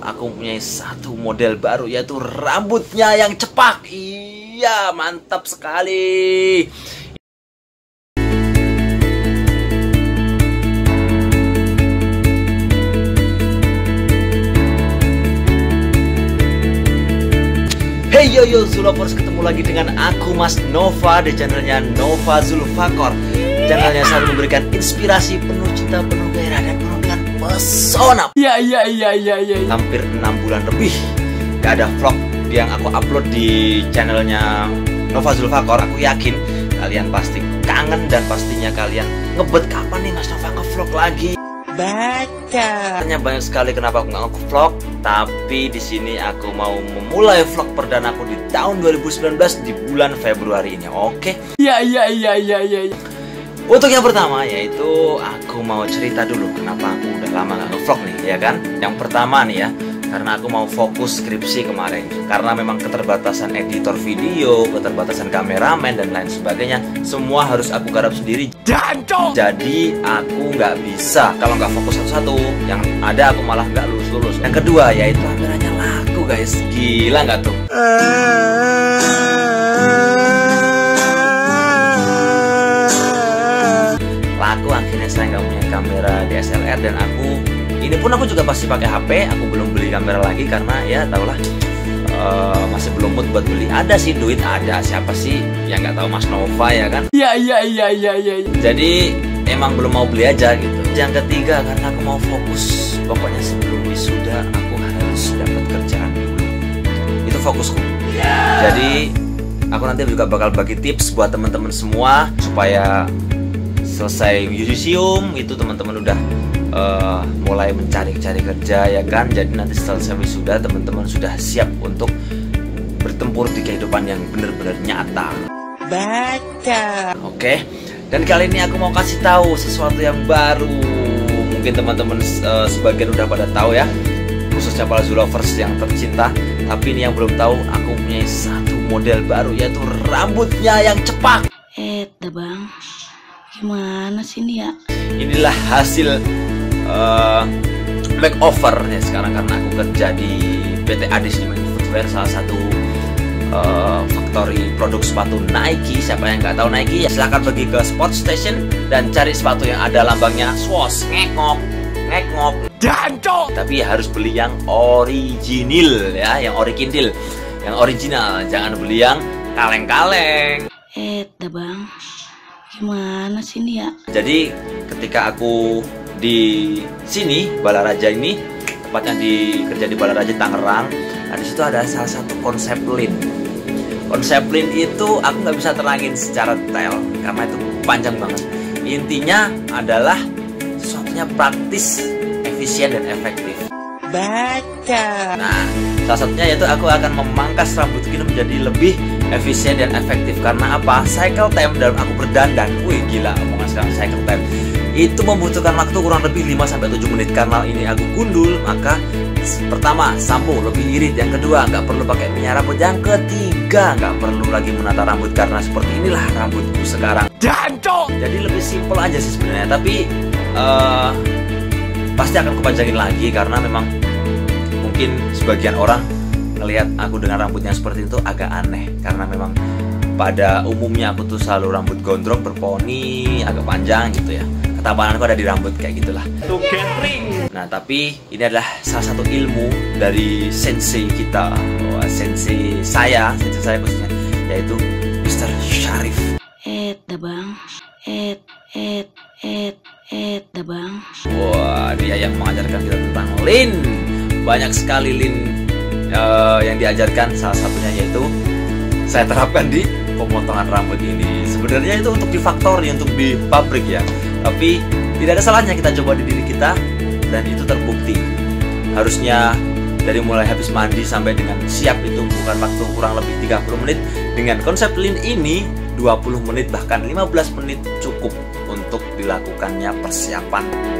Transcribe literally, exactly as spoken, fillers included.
Aku punya satu model baru, yaitu rambutnya yang cepak. Iya, mantap sekali. Hey yo yo Zulovers, ketemu lagi dengan aku Mas Nova di channelnya Nova Zulfakor. Channelnya selalu memberikan inspirasi, penuh cinta, penuh gairah, dan penuh dengan pesona. Iya iya iya iya iya. Hampir enam bulan lebih gak ada vlog yang aku upload di channelnya Nova Zulfakor. Aku yakin kalian pasti kangen dan pastinya kalian ngebet kapan nih Mas Nova nge-vlog lagi. Baca. Tanya banyak sekali kenapa aku nggak nge-vlog, tapi di sini aku mau memulai vlog perdana aku di tahun dua ribu sembilan belas di bulan Februari ini. Oke? Iya iya iya iya iya. Untuk yang pertama yaitu aku mau cerita dulu kenapa aku udah lama nggak nge-vlog nih, ya kan? Yang pertama nih ya, karena aku mau fokus skripsi kemarin. Karena memang keterbatasan editor video, keterbatasan kameramen dan lain sebagainya, semua harus aku garap sendiri. Jancok. Jadi aku nggak bisa kalau nggak fokus satu-satu. Yang ada aku malah nggak lulus-lulus. Yang kedua yaitu kameranya laku guys. Gila nggak tuh? Laku, akhirnya saya nggak punya kamera D S L R dan aku ini pun aku juga pasti pakai H P. Aku belum beli kamera lagi karena ya tahulah uh, masih belum mood buat beli. Ada sih duit, ada, siapa sih yang nggak tahu Mas Nova, ya kan? Iya iya iya iya iya. Jadi emang belum mau beli aja gitu. Yang ketiga karena aku mau fokus. Pokoknya sebelum wisuda aku harus dapat kerjaan dulu. Itu fokusku. Jadi aku nanti juga bakal bagi tips buat teman-teman semua supaya selesai yudisium itu teman-teman udah uh, mulai mencari-cari kerja, ya kan? Jadi nanti selesai wisuda teman-teman sudah siap untuk bertempur di kehidupan yang benar-benar nyata. Baca. Oke. Dan kali ini aku mau kasih tahu sesuatu yang baru. Mungkin teman-teman uh, sebagian udah pada tahu ya, khususnya para Zulovers yang tercinta. Tapi ini yang belum tahu, aku punya satu model baru yaitu rambutnya yang cepak. Eh, bang. Gimana sih ini ya? Inilah hasil uh, makeover ya sekarang karena aku kerja di P T A D Footwear, salah satu uh, factory produk sepatu Nike. Siapa yang nggak tahu Nike ya silahkan pergi ke Sport Station dan cari sepatu yang ada lambangnya swoosh, ngekngok, ngekngok. Jancok. Tapi harus beli yang original ya, yang original, yang original. Jangan beli yang kaleng-kaleng. Eh, bang. Gimana sih ini ya? Jadi ketika aku di sini Balaraja ini, tepatnya di kerja di Balaraja Tangerang, nah di situ ada salah satu konsep lin. Konsep lin itu aku nggak bisa terangin secara detail karena itu panjang banget. Intinya adalah sesuatunya praktis, efisien dan efektif. Baca. Nah, salah satunya yaitu aku akan memangkas rambut ini menjadi lebih efisien dan efektif. Karena apa? Cycle time dalam aku berdandan, wih gila omongan sekarang, cycle time itu membutuhkan waktu kurang lebih lima sampai tujuh menit. Karena ini aku gundul, maka pertama sampo lebih irit, yang kedua nggak perlu pakai minyak rambut, yang ketiga nggak perlu lagi menata rambut karena seperti inilah rambutku sekarang. Jancok. Jadi lebih simpel aja sih sebenarnya, tapi uh, pasti akan kepanjangin lagi karena memang mungkin sebagian orang ngelihat aku dengan rambutnya seperti itu agak aneh karena memang pada umumnya aku tuh selalu rambut gondrong berponi agak panjang gitu ya. Ketampananku ada di rambut kayak gitulah. Nah tapi ini adalah salah satu ilmu dari sensei kita, oh, sensei saya, sensei saya khususnya yaitu Mister Syarif. Eh, bang. Eh, eh, eh, eh, bang. Wah, dia yang mengajarkan kita tentang lin. Banyak sekali lin uh, yang diajarkan, salah satunya yaitu saya terapkan di pemotongan rambut ini. Sebenarnya itu untuk di factory, untuk di pabrik ya, tapi tidak ada salahnya kita coba di diri kita dan itu terbukti. Harusnya dari mulai habis mandi sampai dengan siap itu bukan waktu kurang lebih tiga puluh menit. Dengan konsep lin ini dua puluh menit bahkan lima belas menit cukup untuk dilakukannya persiapan.